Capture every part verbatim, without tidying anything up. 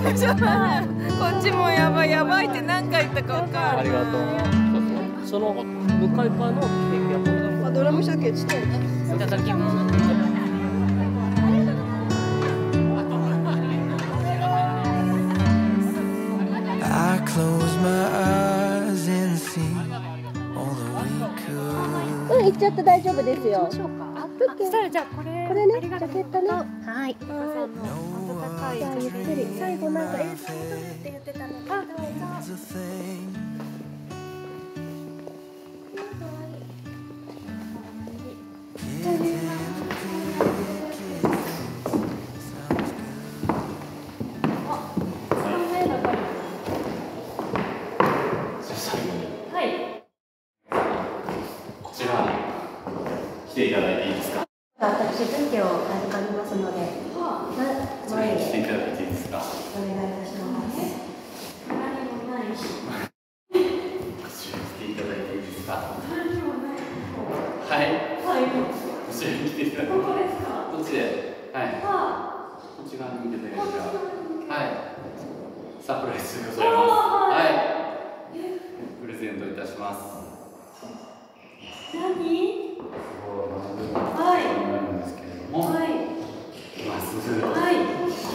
っちもやばいやばいって何回言ったか分かる。 ありがとう。その向かい側のケーキ屋さん。 あ、ドラム鮭ちっちゃいね。 いただきます。 I close my eyes and see all that we could. うん、行っちゃって大丈夫ですよ。 そうか。 オッケー。 そしたらじゃあこれこれね、ジャケットね。 はい。 じゃあゆっくり最後なんか映像を撮るって言ってたのか。 It's a thing. こちら来ていただいていいですか。 私文献を預かりますので、 こちらに来ていただいていいですか。 お願いいたします。何もないし。 こちらに来ていただいていいですか。 何もない。 はい。 はい。 こちらに来ていただいて。 ここですか。 こっちで。はい。 はこっち側に見ていただいて。 あ。 はい。サプライズでございます。はい。プレゼントいたします。 何？ はい。なんですけれども。 はい。 まず。 はい。はい。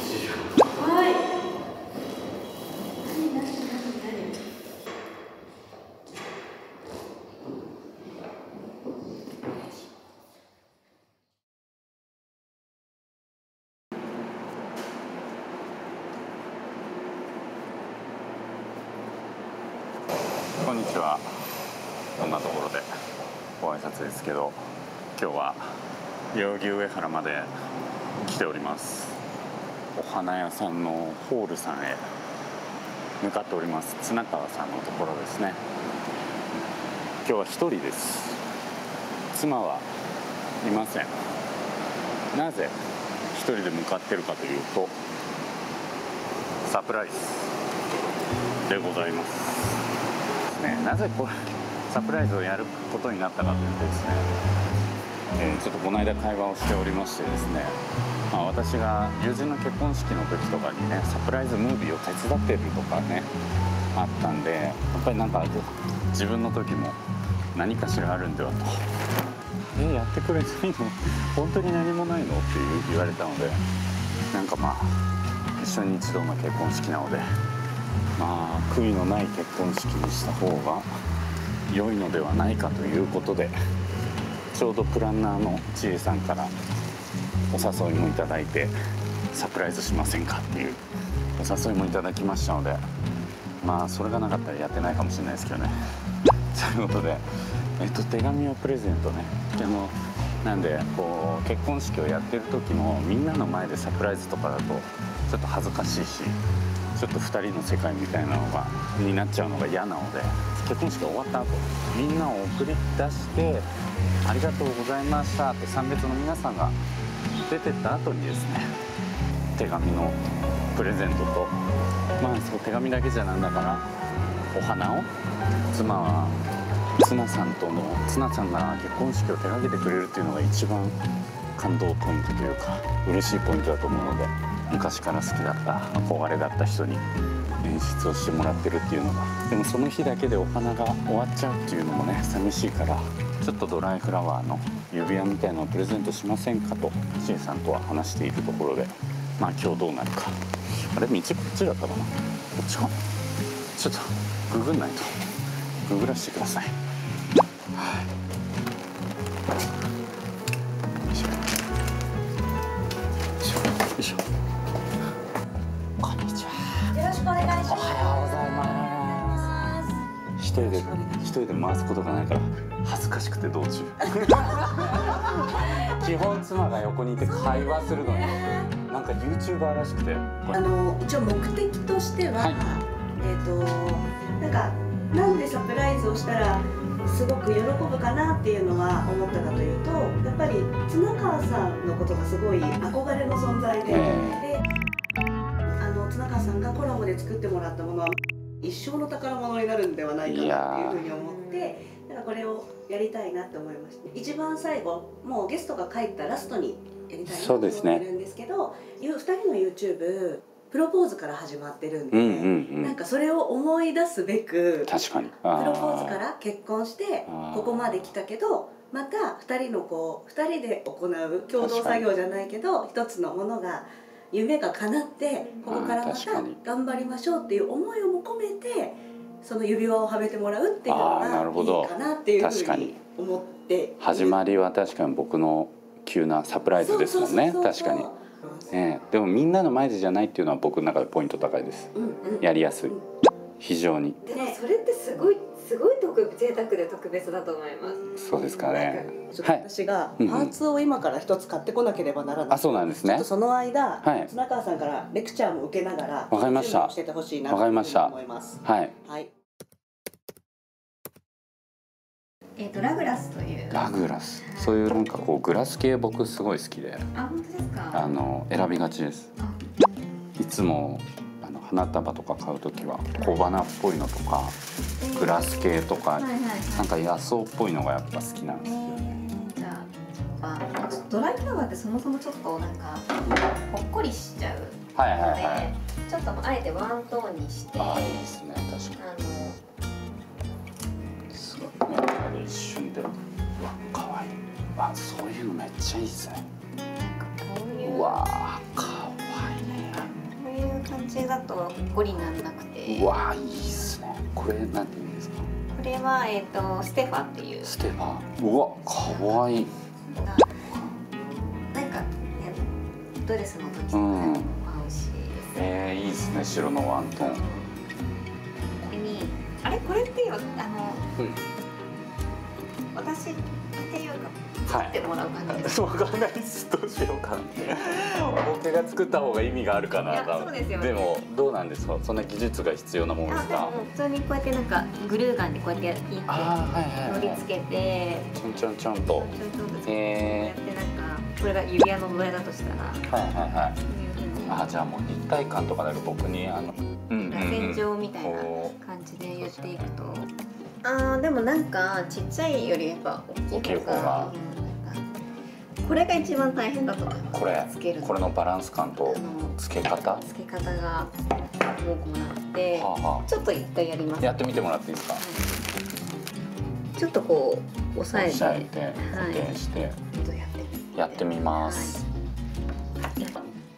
こんにちは。こんなところでご挨拶ですけど、今日は代々木上原まで来ております。お花屋さんのホールさんへ向かっております。綱川さんのところですね。今日は一人です。妻はいません。なぜ一人で向かってるかというと、サプライズでございます。ね、なぜこれサプライズをやることになったかというとですね、えー、ちょっとこの間会話をしておりましてですね、まあ、私が友人の結婚式の時とかにね、サプライズムービーを手伝ってるとかねあったんで、やっぱりなんか自分の時も何かしらあるんではと。えやってくれないの本当に何もないのって言われたので、なんかまあ一緒に一度の結婚式なので、まあ悔いのない結婚式にした方が良いのではないかということで、ちょうどプランナーの千恵さんからお誘いもいただいて、サプライズしませんかっていうお誘いもいただきましたので、まあそれがなかったらやってないかもしれないですけどね。ということで、えっと、手紙をプレゼントね。でもなんでこう結婚式をやってる時もみんなの前でサプライズとかだとちょっと恥ずかしいし、ちょっとふたりの世界みたいなのがになっちゃうのが嫌なので、結婚式が終わった後みんなを送り出して「ありがとうございました」って参列の皆さんが出てった後にですね、手紙のプレゼントと、まあそう手紙だけじゃなんだからお花を、妻は綱さんとの綱さんが結婚式を手掛けてくれるっていうのが一番感動ポイントというか嬉しいポイントだと思うので、昔から好きだった憧れだった人に演出をしてもらってるっていうのが、でもその日だけでお花が終わっちゃうっていうのもね寂しいから、ちょっとドライフラワーの指輪みたいなのをプレゼントしませんかと千恵さんとは話しているところで、まあ今日どうなるか。あれ道こっちだったかな、こっちかな、ちょっとググんないと。ググらせてください。はい、よいしょよいしょ。こんにちは。 よろしくお願いします。 おはようございます。一人で一人で回すことがないから恥ずかしくて道中。基本妻が横にいて会話するのになんか ユーチューバー らしくて、 あの一応目的としては、はい、えっとなんかなんでサプライズをしたらすごく喜ぶかなっていうのは思ったかというと、やっぱり綱川さんのことがすごい憧れの存在で、であの綱川さんがコラボで作ってもらったものは一生の宝物になるんではないかなっていうふうに思って、だからこれをやりたいなって思いました。一番最後もうゲストが帰ったラストにやりたいなと思ってるんですけど、ふたりの ユーチューブプロポーズから始まってるんで、 うんうんうん、 なんかそれを思い出すべく確かにプロポーズから結婚してあーここまで来たけど、またふたりのこうふたりで行う共同作業じゃないけど一つのものが夢が叶ってここからまた頑張りましょうっていう思いをも込めてその指輪をはめてもらうっていうのがいいかなっていうふうに思って始まりは確かに僕の急なサプライズですもんね。確かに、ね、でもみんなの前でじゃないっていうのは僕の中でポイント高いです、 うんうん、 やりやすい、非常に。 でもそれってすごいすごい特贅沢で特別だと思います。 そうですかね。 ちょっと私がパーツを今から一つ買ってこなければならない。 あ、そうなんですね。 ちょっとその間、 はい、 綱川さんからレクチャーも受けながらわかりました。 しててほしいなと思います。 はい。 はい。 えっとラグラスというラグラス、そういうなんかこうグラス系僕すごい好きで、 あ、本当ですか。 あの選びがちです。いつもあの花束とか買うときは小花っぽいのとかグラス系とか、なんか野草っぽいのがやっぱ好きなんですよね。 じゃあドライフラワーってそもそもちょっとなんかほっこりしちゃうので、 はいはいはい、 ちょっとあえてワントーンにして、 ああいいですね、確かに。すごい一瞬で、うわ可愛い。あ、そういうのめっちゃいいですね。 こういううわ可愛いね。 こういう感じだとほっこりなんなくて、 うわいいですね。これなんていうんですか。 これはえっとステファっていう。 ステファ。うわ可愛い。 なんかねドレスの時とかも合うし、 うん、えー、いいですね、白のワントーン。 これにあれこれっていうあの、うん、私っていうか作ってもらう感じです。 わかんないです。どうしようかな。僕が作った方が意味があるかな。 いやそうですよね。 でもどうなんですか。そんな技術が必要なものですか。 普通にこうやってなんかグルーガンでこうやってピンって乗り付けて、 ちょんちょんちょんと。 ええ。こうやってなんかこれが指輪の土台だとしたら。 はいはいはい。あ、じゃあもう一体感とかだと僕にあの螺旋状みたいな感じでやっていくと。ああでもなんかちっちゃいよりやっぱ大きい方が。これが一番大変だと思います。 これ、これのバランス感と付け方。 付け方が多くなって、はあはあ、ちょっと一回やります。 やってみてもらっていいですか。はい、 ちょっとこう押さえて、 押さえて固定して、はい、やってみます。はい、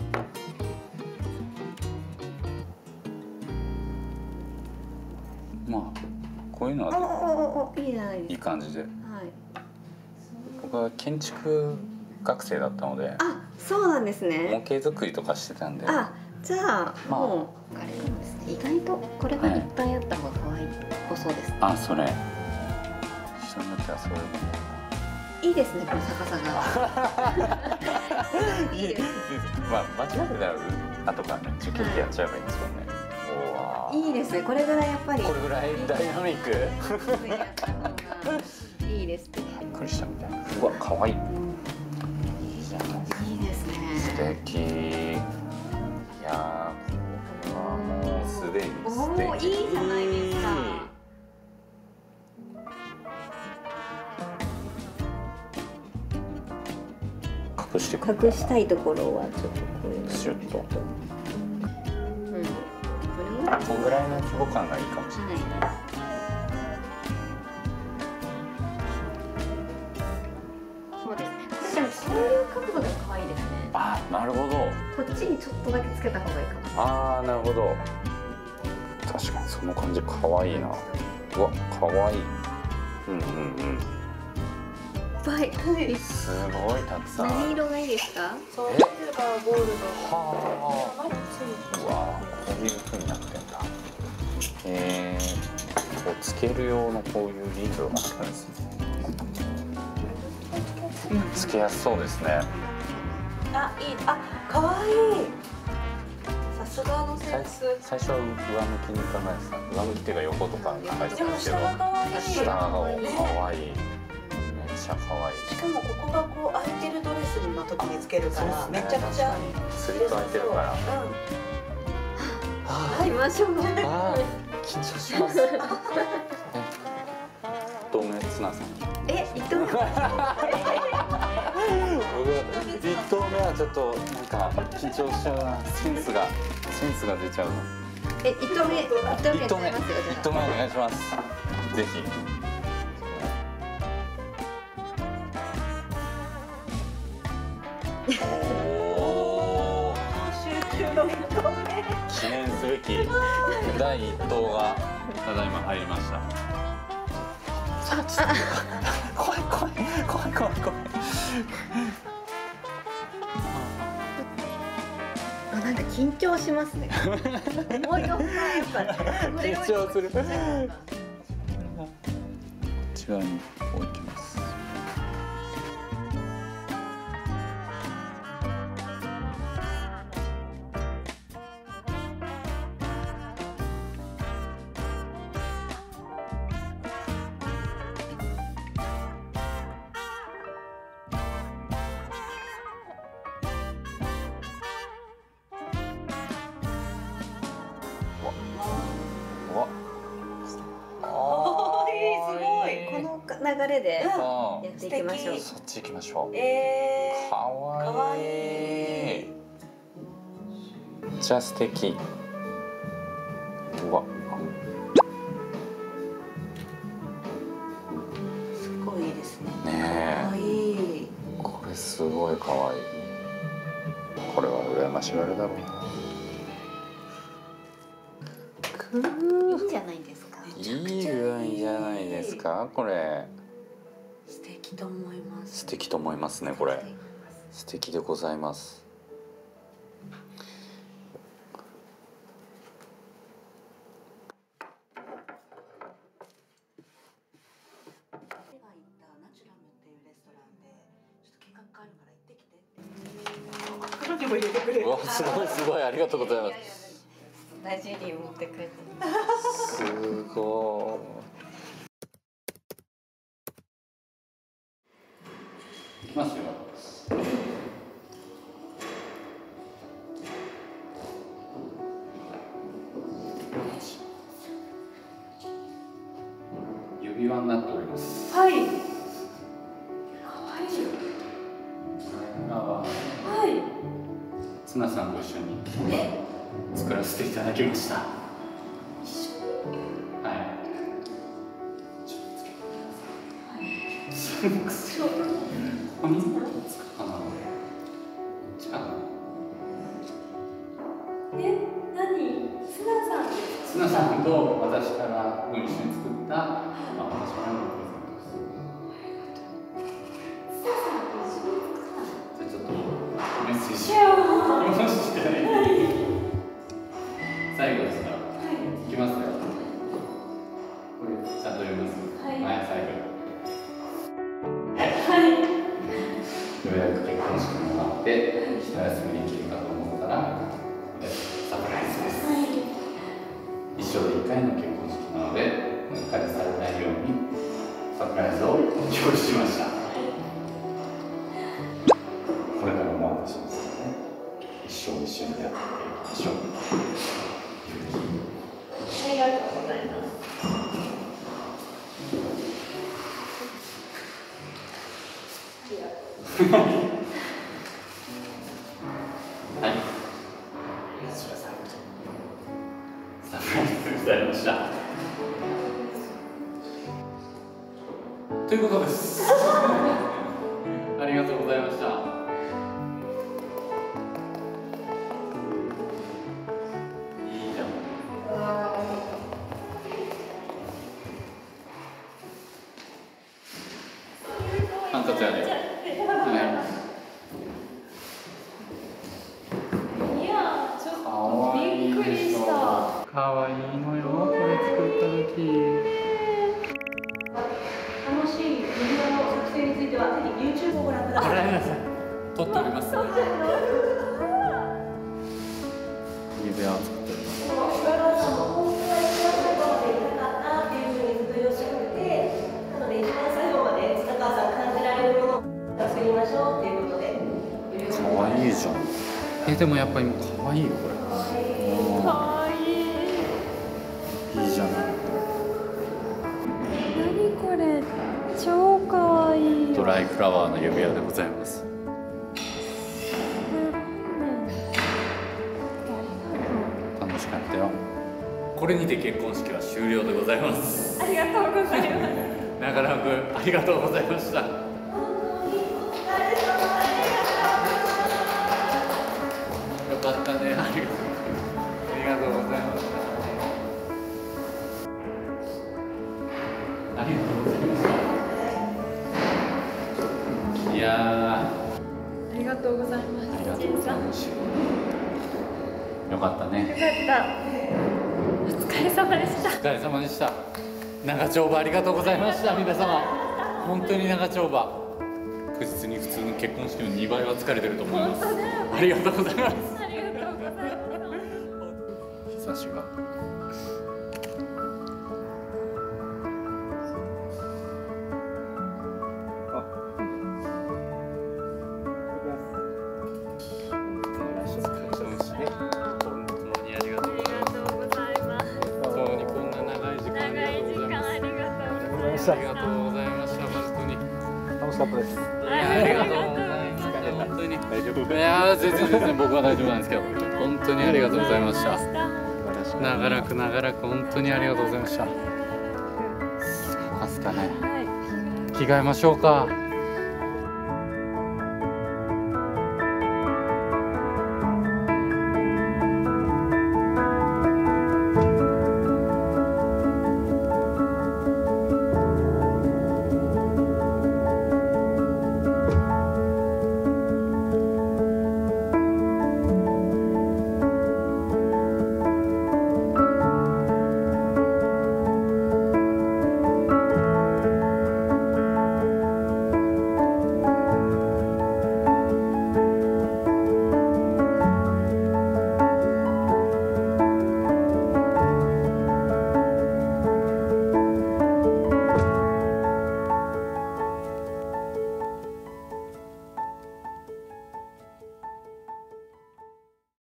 まあこういうのはいいじゃないですか。いい感じで。はい、僕は建築学生だったので、 あ、そうなんですね。 模型作りとかしてたんで、 あ、じゃあ、まあ、もうあれなんですね。意外とこれがいっぱいあった方が可愛い細です、ね。 あ、それ人によってはそういうのいいですね、この逆さが。 いいです。まあ間違ってたら後からね、チュキってやっちゃえばいいんですよね。 おー、いいですね。これぐらいやっぱりこれぐらいダイナミックいいですね。 びっくりしたみたいな。うわ、可愛い。いいじゃないですか。 いいですね。 素敵。いやー、これはもうすでに素敵。 おー、いいじゃないですか。 隠してくる。 隠したいところはちょっとこういうシュッと。 うん。 こんぐらいの規模感がいいかもしれないですね。 そうですね。でもこういう角度でも可愛いですね。 あ、なるほど。 こっちにちょっとだけつけた方がいいかも。 ああ、なるほど。確かにその感じ可愛いな。うわ、可愛い。うんうんうん。 いっぱい。 すごいたくさん。 何色がいいですか？ そういうのがゴールド。 はあ。うわ、こういう風になってんだ。ええー、こうつける用のこういうリングがあったんですね。つけやすそうですね。 あ、いい。あ、可愛い。さすがのセンス。 最初は上向きに考えてた。上向きっていうか横とか考えてたんですけど、下が可愛い。めっちゃ可愛い。 しかもここがこう開いてるドレスの時につけるから、めちゃくちゃスリット開いてるから。 行きましょう。 ああ、緊張します。どうもツナさん。 え、一等目。 僕一投目はらちょっとなんか緊張しちゃうな。センスがセンスが出ちゃうの。 え、一投目、一投目やっちゃいますよ。 一投目お願いします。ぜひ。おお。 集中の一投目。 記念すべきだい一投がただいま入りました。怖い怖い怖い怖い怖い。 あ、なんか緊張しますね。もう一回やっぱ緊張する。こっち側に置きます。 流れでやっていきましょう。 そっち行きましょう。 えー、 かわいい。じゃあ素敵。うわ。 すごいいいですね。 ねえ。 かわいい。 これすごいかわいい。これは羨ましがるだろうな。くー。 いいんじゃないですか。 いい具合じゃないですか。これ。 素敵と思います。 素敵と思いますね。これ。素敵でございます。うわ、すごいすごい、ありがとうございます。 大事に持ってくれて。 すごい。いきますよ。指輪になっております。 はい。 可愛い。今は。はい。ツナさんと一緒に作らせていただきました。はい。ちょっとつけてください。すごく。ここにつくかな。こっちかな。 え、何？ツナさん。 ツナさんと私からご一緒に作った、まあ、私からのプレゼントです。 ツナさんと一緒に作ったの？ じゃあちょっとメッセージ。最後ですから、はい、いきますよ。これちゃんと読みます。はい。前最後。はい。ようやく結婚式も終わって、一休みできるかと思ったら、サプライズです。はい。一生で一回の結婚式なので、うっかりされないようにサプライズを用意しました。これからも私ですね。一生一緒にやっていきましょう。 ありがとうございます。 はい。サプライズされました。ということです。ありがとうございました。ハンカチあるよ。はい。いや、ちょっとびっくりした。可愛いのよ、これ作った時。 楽しい指輪の作成についてはぜひ YouTube をご覧ください。 撮っております。指輪を作っております。可愛いじゃん。え、でもやっぱり可愛いよこれ。可愛い。いいじゃない。 何これ、超可愛いよ。 ドライフラワーの指輪でございます。 これにて結婚式は終了でございます。 ありがとうございます。 長らくありがとうございました。よかったね。ありがとう。ありがとうございました。ありがとうございました。いやー。 ありがとうございます。 ありがとうございます。よかったね。 よかった。お疲れ様でした。 お疲れ様でした。長丁場ありがとうございました。皆様本当に長丁場。確実に普通の結婚式のにばいは疲れてると思います。ありがとうございます。 ありがとうございます。 日差しが。ありがとうございました。本当に楽しかったです。ありがとうございます。本当に大丈夫。いや全然全然僕は大丈夫なんですけど、本当にありがとうございました。長らく長らく本当にありがとうございました。そうですかね。着替えましょうか。